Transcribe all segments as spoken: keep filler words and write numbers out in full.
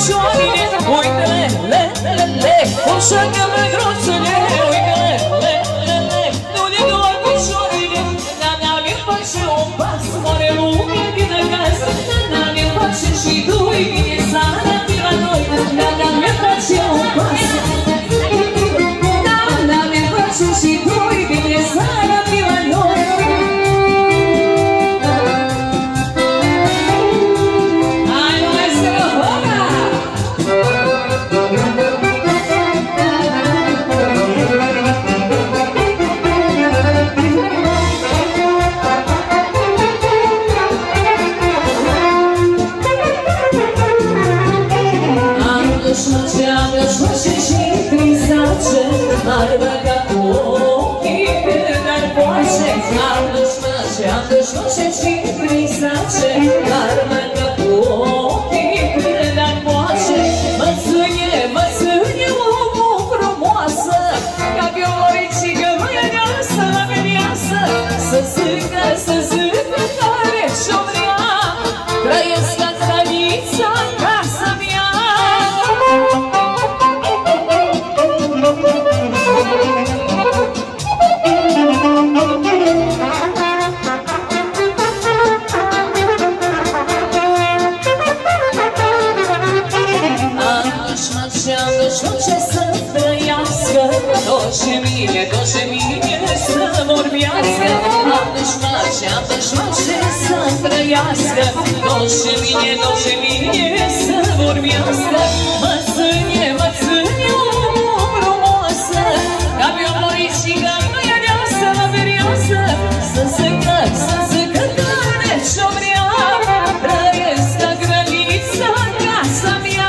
picioarele, uite-le, le, le, le, ușa că mândruțele, uite-le, le, le, le, nu de doar picioarele, na-na mi face un pas, moare lumea din acasă, na-na mi face și doi, vine seara de la noi, na-na mi face un pas, na-na mi face și doi, vine seara de la noi. Ar băga cu ochii când ar poace, ar dușmăce, ar dușmăce și prisace, ar băga cu ochii când ar poace, mă ține, mă ține omul frumoasă, ca vioricică măianeasă, la meniasă, să zică, să zică care și-o vrea, trăiesc la țărița în casa mea. Doșe mine, doșe mine să vorbească, am dușmace, am dușmace să trăiască, doșe mine, doșe mine să vorbească, mă ține, mă ține omul frumoasă, ca pe-o măricică măianeasă, la vereasă, să zică, să zică care și-o vrea, trăiesc la grănița în casa mea.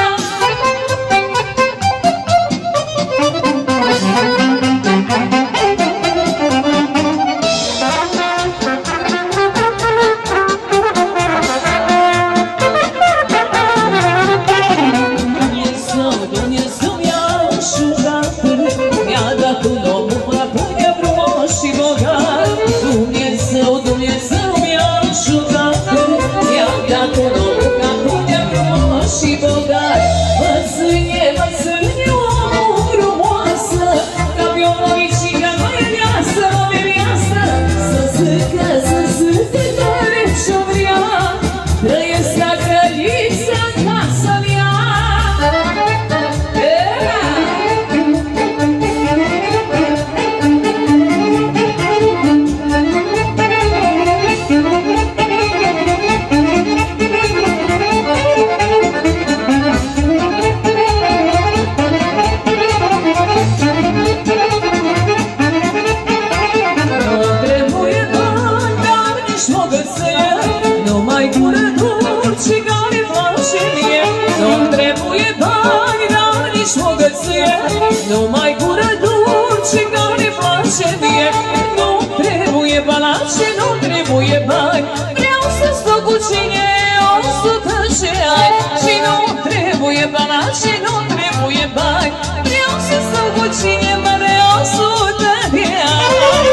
Numai gură dulce care place mie, nu trebuie balace, nu trebuie bani, vreau să stau cu cine o sută de ani. Și nu trebuie balace, nu trebuie bani, vreau să stau cu cine mare o sută de ani.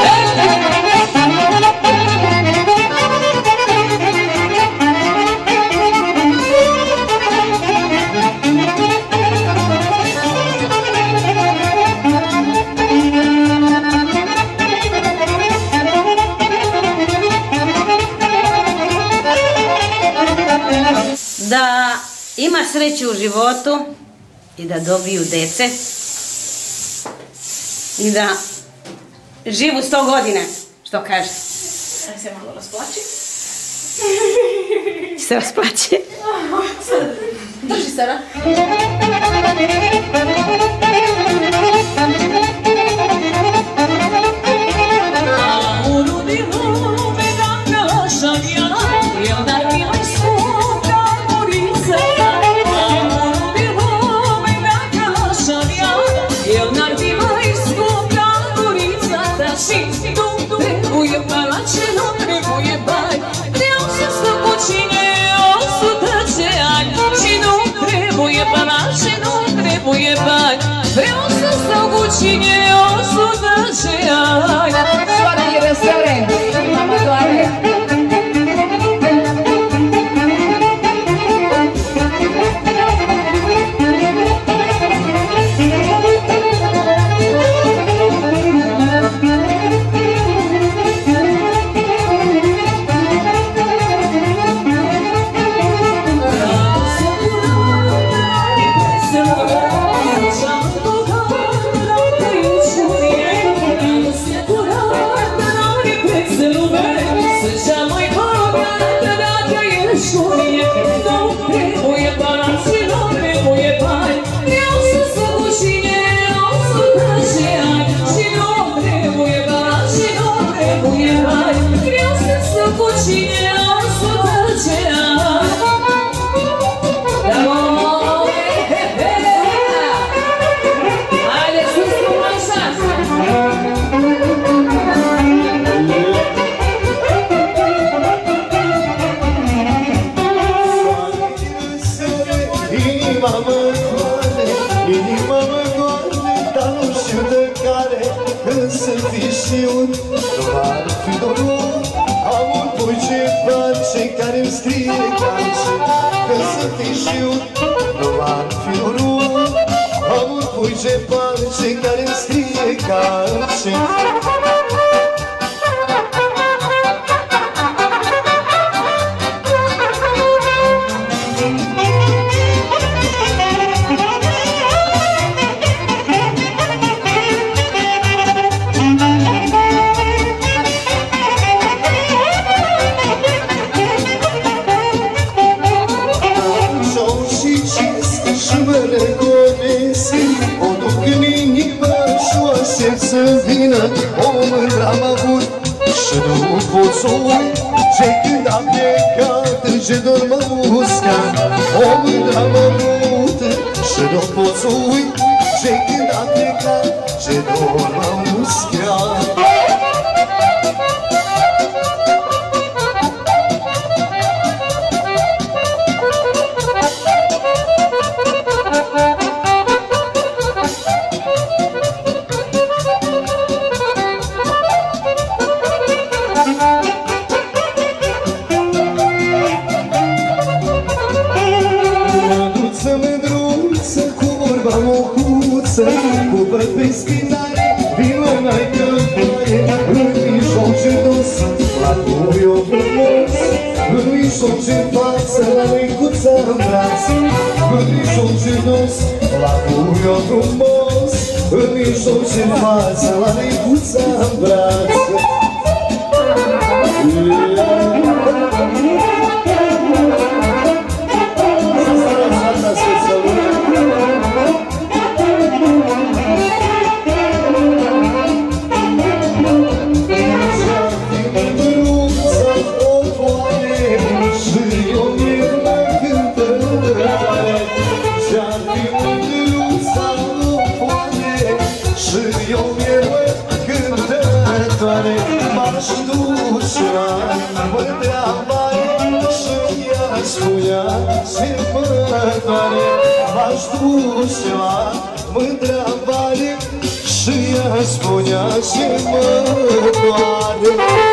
Da ima sreće u životu i da dobiju dece i da živu sto godina, što kaže. Aj se malo rasplači. Se rasplači? Drži Sara. Vreau să stau cu cine o sută de ani. Soare e răsăre, mama doare. Inima mă doare, inima mă doare, dar nu știu de care. Când să fi știut, nu ar fi dorul. Am un pui ce face, care-mi scrie calce. Când să fi știut, nu ar fi dorul. Am un pui ce face, care-mi scrie calce. Să vină o mândră am avut și nu pot să uit ce când am plecat, ce dor mă usca. O mândră am avut și nu pot să uit ce când am plecat, ce dor mă usca. Cu băt pe spinare, vină mai căltoare. În mijloc ce dos, la cuiu frumos. În mijloc ce față, la micuța-n braț. În mijloc ce dos, la cuiu frumos. În mijloc ce față, la micuța-n braț. M-aș duce la mândrea mare și ea spunea ce mă doare. M-aș duce la mândrea mare și ea spunea ce mă doare.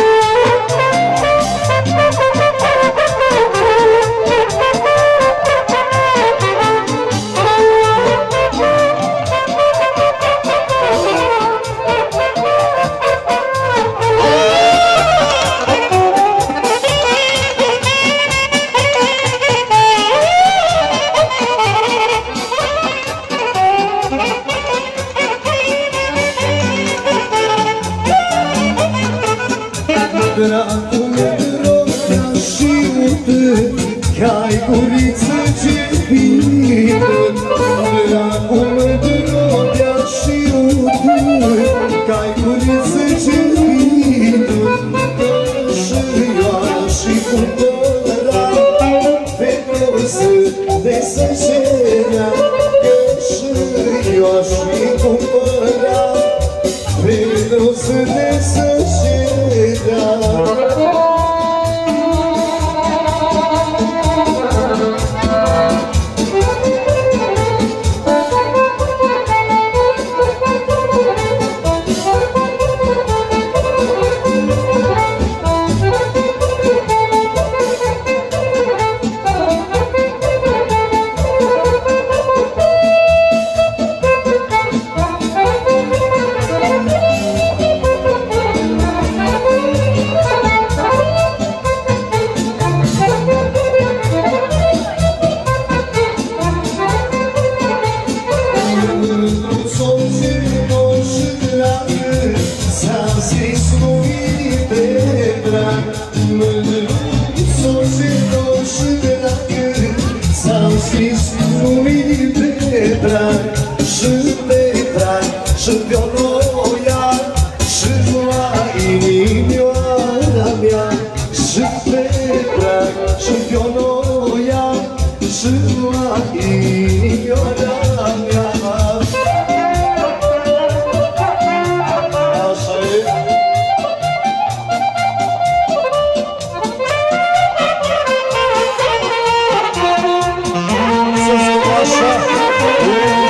Dragul meu drogea și utât, că-ai guriță ce pită. Dragul meu drogea și utât, că-ai guriță ce pită. Cășioara și cumpăra, pe prosă de să-cerea. Cășioara și cumpăra, pe prosă de să-cerea. Să așa